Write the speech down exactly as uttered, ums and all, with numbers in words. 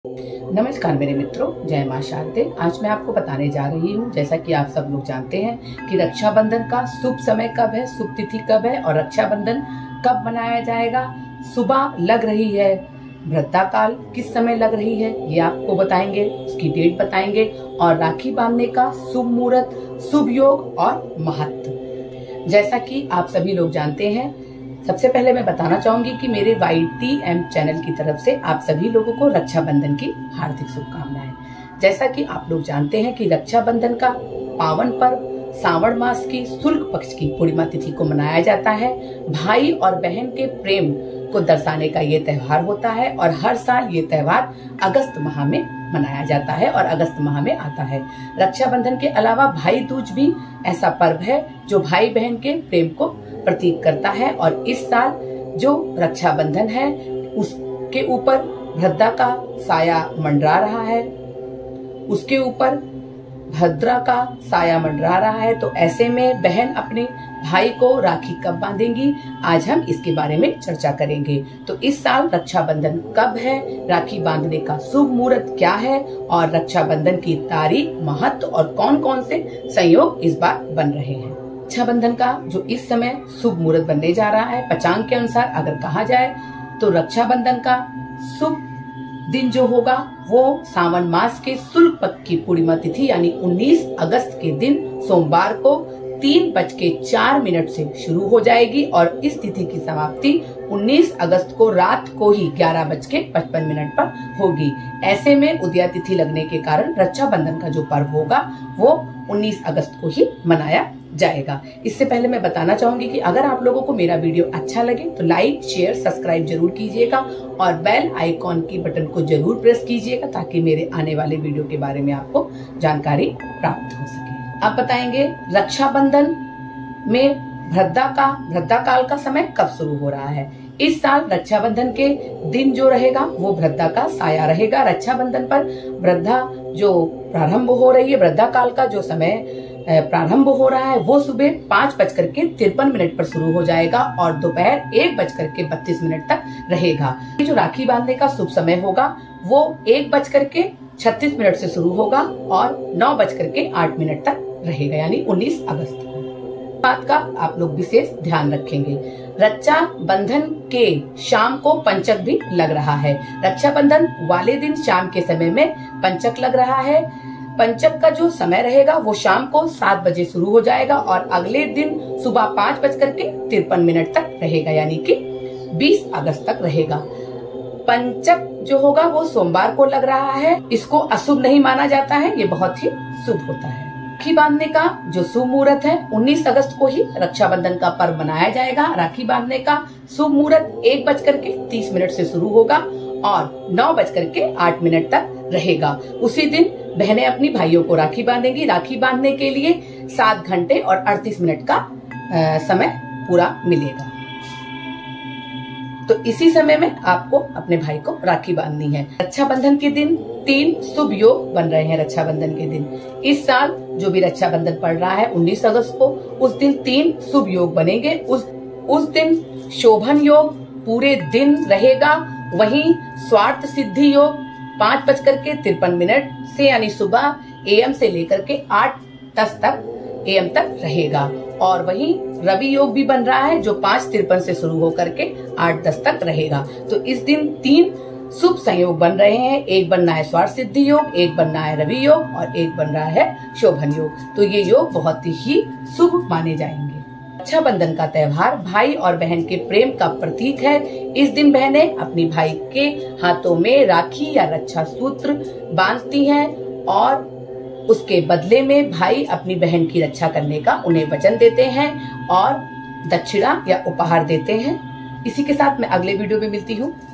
नमस्कार मेरे मित्रों, जय मां शारदे। आज मैं आपको बताने जा रही हूँ, जैसा कि आप सब लोग जानते हैं कि रक्षाबंधन का शुभ समय कब है, शुभ तिथि कब है और रक्षाबंधन कब मनाया जाएगा। सुबह लग रही है वृद्धा काल, किस समय लग रही है ये आपको बताएंगे, उसकी डेट बताएंगे और राखी बांधने का शुभ मुहूर्त, शुभ योग और महत्व। जैसा कि आप सभी लोग जानते हैं, सबसे पहले मैं बताना चाहूंगी कि मेरे वाई टी एम चैनल की तरफ से आप सभी लोगों को रक्षाबंधन की हार्दिक शुभकामनाएं। जैसा कि आप लोग जानते हैं कि रक्षाबंधन का पावन पर्व श्रावण मास की शुक्ल पक्ष की पूर्णिमा तिथि को मनाया जाता है। भाई और बहन के प्रेम को दर्शाने का ये त्योहार होता है और हर साल ये त्योहार अगस्त माह में मनाया जाता है और अगस्त माह में आता है। रक्षाबंधन के अलावा भाई दूज भी ऐसा पर्व है जो भाई बहन के प्रेम को प्रतीक करता है और इस साल जो रक्षाबंधन है उसके ऊपर भद्रा का साया मंडरा रहा है, उसके ऊपर भद्रा का साया मंडरा रहा है। तो ऐसे में बहन अपने भाई को राखी कब बांधेंगी, आज हम इसके बारे में चर्चा करेंगे। तो इस साल रक्षाबंधन कब है, राखी बांधने का शुभ मुहूर्त क्या है और रक्षाबंधन की तारीख, महत्व और कौन कौन से संयोग इस बार बन रहे हैं। रक्षाबंधन का जो इस समय शुभ मुहूर्त बनने जा रहा है, पंचांग के अनुसार अगर कहा जाए तो रक्षाबंधन का शुभ दिन जो होगा वो सावन मास के शुक्ल पक्ष की पूर्णिमा तिथि यानी उन्नीस अगस्त के दिन सोमवार को तीन बज के चार मिनट से शुरू हो जाएगी और इस तिथि की समाप्ति उन्नीस अगस्त को रात को ही ग्यारह बज के पचपन मिनट पर होगी। ऐसे में उदया तिथि लगने के कारण रक्षाबंधन का जो पर्व होगा वो उन्नीस अगस्त को ही मनाया जाएगा। इससे पहले मैं बताना चाहूंगी कि अगर आप लोगों को मेरा वीडियो अच्छा लगे तो लाइक, शेयर, सब्सक्राइब जरूर कीजिएगा और बेल आइकॉन की बटन को जरूर प्रेस कीजिएगा ताकि मेरे आने वाले वीडियो के बारे में आपको जानकारी प्राप्त हो सके। अब बताएंगे रक्षाबंधन में भद्रा का भद्रा काल का समय कब शुरू हो रहा है। इस साल रक्षाबंधन के दिन जो रहेगा वो भद्रा का साया रहेगा। रक्षाबंधन पर वृद्धा जो प्रारंभ हो रही है, वृद्धा काल का जो समय प्रारंभ हो रहा है वो सुबह पाँच बजकर के तिरपन मिनट पर शुरू हो जाएगा और दोपहर एक बजकर के बत्तीस मिनट तक रहेगा। ये जो राखी बांधने का शुभ समय होगा वो एक बजकर के छत्तीस मिनट से शुरू होगा और नौ बजकर के आठ मिनट तक रहेगा यानी उन्नीस अगस्त को। बात का आप लोग विशेष ध्यान रखेंगे। रक्षाबंधन के शाम को पंचक भी लग रहा है। रक्षाबंधन वाले दिन शाम के समय में पंचक लग रहा है। पंचक का जो समय रहेगा वो शाम को सात बजे शुरू हो जाएगा और अगले दिन सुबह पाँच बजकर के तिरपन मिनट तक रहेगा यानी कि बीस अगस्त तक रहेगा। पंचक जो होगा वो सोमवार को लग रहा है। इसको अशुभ नहीं माना जाता है, ये बहुत ही शुभ होता है। राखी बांधने का जो शुभ मुहूर्त है उन्नीस अगस्त को ही रक्षाबंधन का पर्व मनाया जाएगा। राखी बांधने का शुभ मुहूर्त एक बजकर के तीस मिनट से शुरू होगा और नौ बजकर के आठ मिनट तक रहेगा। उसी दिन बहनें अपनी भाइयों को राखी बांधेंगी। राखी बांधने के लिए सात घंटे और अड़तीस मिनट का आ, समय पूरा मिलेगा। तो इसी समय में आपको अपने भाई को राखी बांधनी है। रक्षाबंधन के दिन तीन शुभ योग बन रहे हैं। रक्षाबंधन के दिन इस साल जो भी रक्षाबंधन पड़ रहा है उन्नीस अगस्त को, उस दिन तीन शुभ योग बनेंगे। उस उस दिन शोभन योग पूरे दिन रहेगा। वहीं स्वार्थ सिद्धि योग पाँच बजकर के तिरपन मिनट से यानी सुबह एएम से लेकर के आठ दस तक एएम तक रहेगा और वहीं रवि योग भी बन रहा है जो पाँच तिरपन से शुरू होकर के आठ दस तक रहेगा। तो इस दिन तीन शुभ संयोग बन रहे हैं। एक बन रहा है स्वार्थ सिद्धि योग, एक बन रहा है रवि योग और एक बन रहा है शोभन योग। तो ये योग बहुत ही शुभ माने जाएंगे। रक्षाबंधन का त्योहार भाई और बहन के प्रेम का प्रतीक है। इस दिन बहनें अपनी भाई के हाथों में राखी या रक्षा सूत्र बांधती हैं और उसके बदले में भाई अपनी बहन की रक्षा करने का उन्हें वचन देते हैं और दक्षिणा या उपहार देते हैं। इसी के साथ मैं अगले वीडियो में मिलती हूँ।